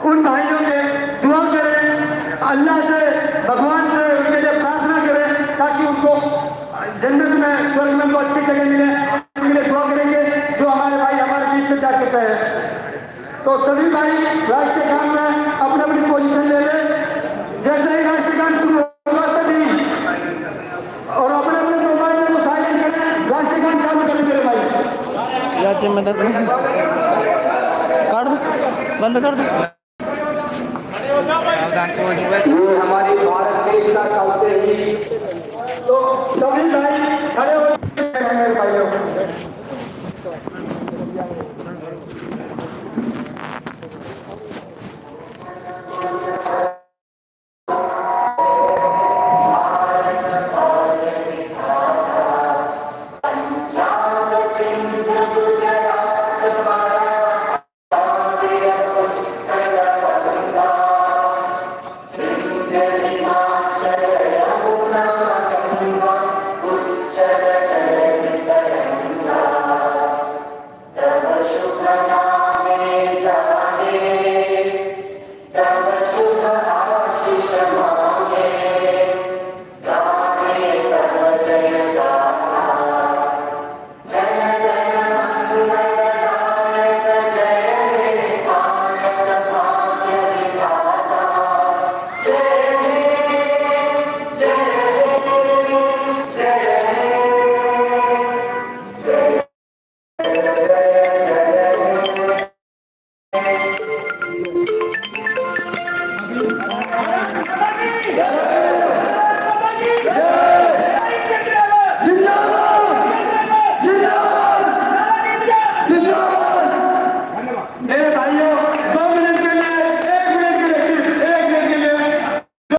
उन भाइयों के दुआ करें, अल्लाह से, भगवान से उनके लिए प्रार्थना करें ताकि उनको जन्नत में, स्वर्ग में को अच्छी जगह मिले। उनके लिए दुआ करेंगे जो हमारे भाई हमारे बीच से जा चुके हैं। तो सभी भाई राष्ट्रीय गान में अपनी अपनी पोजीशन ले लें। जैसे ही राष्ट्रीय गान शुरू होगा तभी और अपने अपने मोबाइल में साइलेंट करें, राष्ट्रीय गान चालू करें मेरे भाई। या जिम्मेदार काट दो, बंद कर दो। ये हमारी भारत देश का सबसे ही, तो सभी भाई खड़े हो मेरे भाइयों।